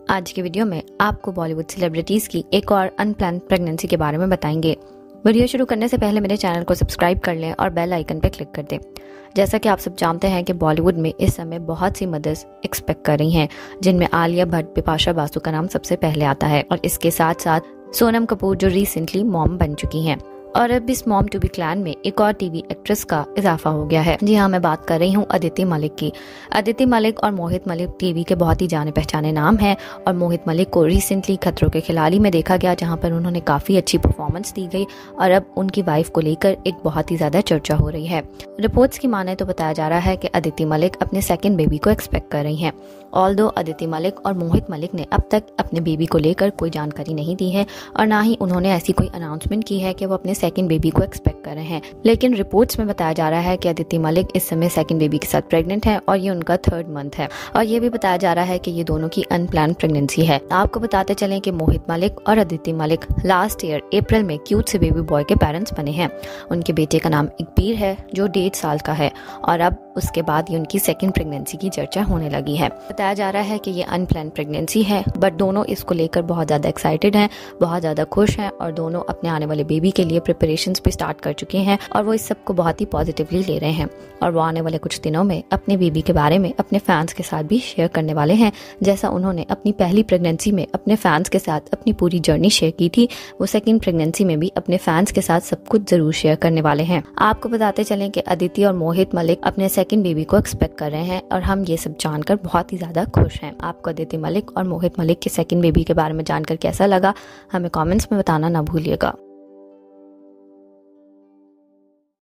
आज की वीडियो में आपको बॉलीवुड सेलिब्रिटीज की एक और अनप्लान्ड प्रेगनेंसी के बारे में बताएंगे। वीडियो शुरू करने से पहले मेरे चैनल को सब्सक्राइब कर लें और बेल आइकन पर क्लिक कर दें। जैसा कि आप सब जानते हैं कि बॉलीवुड में इस समय बहुत सी मदर्स एक्सपेक्ट कर रही हैं, जिनमें आलिया भट्ट, बिपाशा बासु का नाम सबसे पहले आता है और इसके साथ साथ सोनम कपूर जो रिसेंटली मॉम बन चुकी हैं। और अब इस मॉम टू बी क्लैन में एक और टीवी एक्ट्रेस का इजाफा हो गया है। जी हाँ, मैं बात कर रही हूँ अदिति मलिक की। अदिति मलिक और मोहित मलिक टीवी के बहुत ही जाने पहचाने नाम हैं और मोहित मलिक को रिसेंटली खतरों के खिलाड़ी में देखा गया, जहाँ पर उन्होंने काफ़ी अच्छी परफॉर्मेंस दी गई और अब उनकी वाइफ को लेकर एक बहुत ही ज़्यादा चर्चा हो रही है। रिपोर्ट्स की माने तो बताया जा रहा है कि अदिति मलिक अपने सेकेंड बेबी को एक्सपेक्ट कर रही हैं। ऑल्दो अदिति मलिक और मोहित मलिक ने अब तक अपने बेबी को लेकर कोई जानकारी नहीं दी है और ना ही उन्होंने ऐसी कोई अनाउंसमेंट की है कि वो अपने सेकंड बेबी को एक्सपेक्ट कर रहे हैं। लेकिन रिपोर्ट्स में बताया जा रहा है कि अदिति मलिक इस समय सेकंड बेबी के साथ प्रेग्नेंट है और ये उनका 3rd मंथ है। और ये भी बताया जा रहा है कि ये दोनों की अनप्लान्ड प्रेगनेंसी है। आपको बताते चलें कि मोहित मलिक और Aditi Malik last year April में क्यूट से बेबी बॉय के पेरेंट्स बने हैं। उनके बेटे का नाम इकबीर है जो 1.5 साल का है और अब उसके बाद ये उनकी सेकंड प्रेगनेंसी की चर्चा होने लगी है। बताया जा रहा है कि ये अनप्लान्ड प्रेगनेंसी है, बट दोनों इसको लेकर बहुत ज़्यादा एक्साइटेड हैं, बहुत ज़्यादा खुश हैं और दोनों अपने आने वाले बेबी के लिए प्रिपरेशंस भी स्टार्ट कर चुके हैं और वो इस सब को बहुत ही पॉजिटिवली ले रहे हैं। और वो आने वाले कुछ दिनों में अपने बेबी के बारे में अपने फैंस के साथ भी शेयर करने वाले हैं, जैसा उन्होंने अपनी पहली प्रेगनेंसी में अपने फैंस के साथ अपनी पूरी जर्नी शेयर की थी। वो सेकेंड प्रेगनेंसी में भी अपने फैंस के साथ सब कुछ जरूर शेयर करने वाले हैं। आपको बताते चलें कि अदिति और मोहित मलिक अपने सेकंड बेबी को एक्सपेक्ट कर रहे हैं और हम ये सब जानकर बहुत ही ज़्यादा खुश हैं। आपको अदिति मलिक और मोहित मलिक के सेकंड बेबी के बारे में जानकर कैसा लगा, हमें कमेंट्स में बताना ना भूलिएगा।